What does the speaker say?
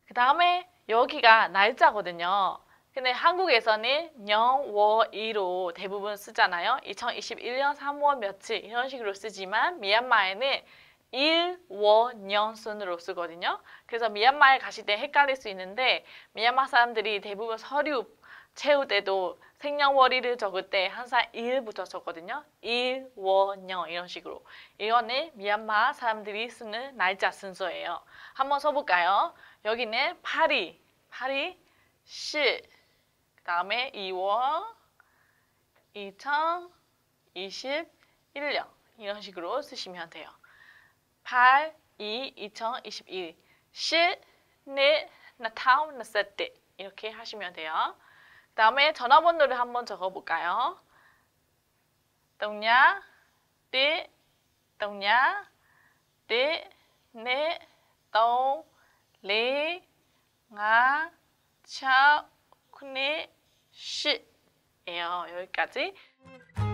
그 다음에 여기가 날짜거든요. 근데 한국에서는 년, 월, 일로 대부분 쓰잖아요. 2021년 3월 며칠 이런 식으로 쓰지만 미얀마에는 일, 월, 년 순으로 쓰거든요. 그래서 미얀마에 가실 때 헷갈릴 수 있는데 미얀마 사람들이 대부분 서류 채울 때도 생년월일을 적을 때 항상 일부터 적거든요. 일, 월, 년 이런 식으로. 이거는 미얀마 사람들이 쓰는 날짜 순서예요. 한번 써볼까요? 여기는 8일, 10, 그 다음에 2월 2021년 이런 식으로 쓰시면 돼요. 8, 2, 2021, 10, 네, 나타운, 나세떼 이렇게 하시면 돼요. 그 다음에 전화번호를 한번 적어볼까요? 동냐, 띠, 동냐, 띠, 네, 똥, 리, nga, 차, 쿠니, 시예요. 여기까지.